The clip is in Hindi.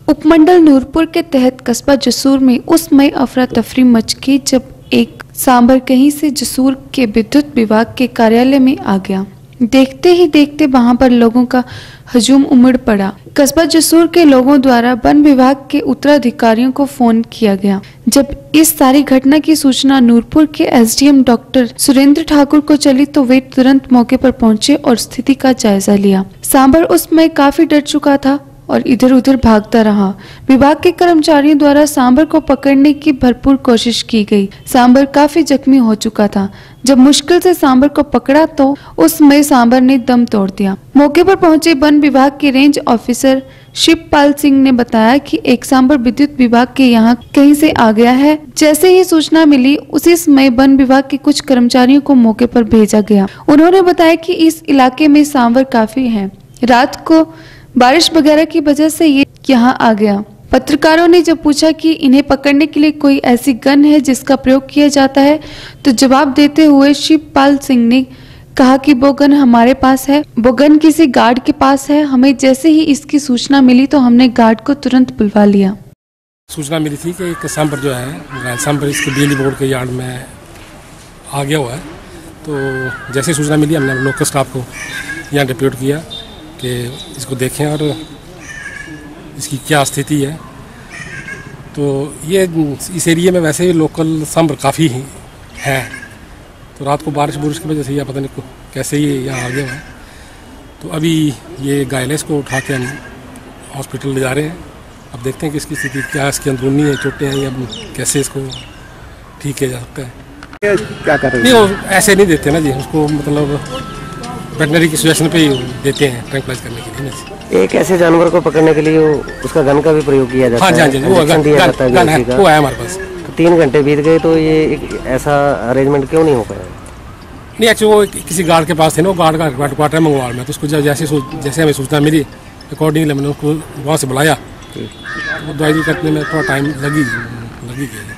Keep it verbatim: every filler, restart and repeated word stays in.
उपमंडल नूरपुर के तहत कस्बा जसूर में उस समय अफरा तफरी मच गई जब एक सांभर कहीं से जसूर के विद्युत विभाग के कार्यालय में आ गया। देखते ही देखते वहां पर लोगों का हजूम उमड़ पड़ा। कस्बा जसूर के लोगों द्वारा वन विभाग के उत्तराधिकारियों को फोन किया गया। जब इस सारी घटना की सूचना नूरपुर के एसडीएम डॉक्टर सुरेंद्र ठाकुर को चली तो वे तुरंत मौके पर पहुंचे और स्थिति का जायजा लिया। सांभर उस समय काफी डर चुका था और इधर उधर भागता रहा। विभाग के कर्मचारियों द्वारा सांभर को पकड़ने की भरपूर कोशिश की गई। सांभर काफी जख्मी हो चुका था। जब मुश्किल से सांभर को पकड़ा तो उस समय सांभर ने दम तोड़ दिया। मौके पर पहुंचे वन विभाग के रेंज ऑफिसर शिवपाल सिंह ने बताया कि एक सांभर विद्युत विभाग के यहाँ कहीं से आ गया है। जैसे ही सूचना मिली उसी समय वन विभाग के कुछ कर्मचारियों को मौके पर भेजा गया। उन्होंने बताया कि इस इलाके में सांभर काफी है। रात को बारिश वगैरह की वजह से ये यहाँ आ गया। पत्रकारों ने जब पूछा कि इन्हें पकड़ने के लिए कोई ऐसी गन है जिसका प्रयोग किया जाता है तो जवाब देते हुए शिवपाल सिंह ने कहा कि वो गन हमारे पास है, वो गन किसी गार्ड के पास है। हमें जैसे ही इसकी सूचना मिली तो हमने गार्ड को तुरंत बुलवा लिया। सूचना मिली थी कि एक सांभर जो है सांभर इसके बिजली बोर्ड के यार्ड में आ गया हुआ है। तो जैसे सूचना मिली हमने लोकल स्टाफ को यहाँ डिप्यूट किया कि इसको देखें और इसकी क्या स्थिति है। तो ये इस एरिया में वैसे ही लोकल सांभर काफ़ी है। तो रात को बारिश बुरिश की वजह से या पता नहीं कैसे ये यहाँ आ गया है। तो अभी ये घायल है, इसको उठा के हम हॉस्पिटल ले जा रहे हैं। अब देखते हैं कि इसकी स्थिति क्या, इसकी अंदरूनी है, चोटें हैं या कैसे इसको ठीक किया जा सकता है। क्या कर रहे हैं? नहीं, वो ऐसे नहीं देते ना जी, उसको मतलब वेटनरी की सजेशन पे ही देते हैं ट्रैंक्लाइज करने के लिए। एक ऐसे जानवर को पकड़ने के लिए उसका गन का भी प्रयोग किया जाता हाँ, है। हाँ जी, वो गन, दिया जाता है, गन है, वो है हमारे पास। तो तीन घंटे बीत गए तो ये एक ऐसा अरेंजमेंट क्यों नहीं हो पाया? नहीं, एक्चुअली वो किसी गार्ड के पास थे ना, वो गार्ड का क्वार्टर मंगवाल में। तो उसको जैसे जैसे हमें सूचना मिली अकॉर्डिंगली मैंने उसको वहाँ से बुलाया। वो दवाई करने में थोड़ा टाइम लगी लगी गई।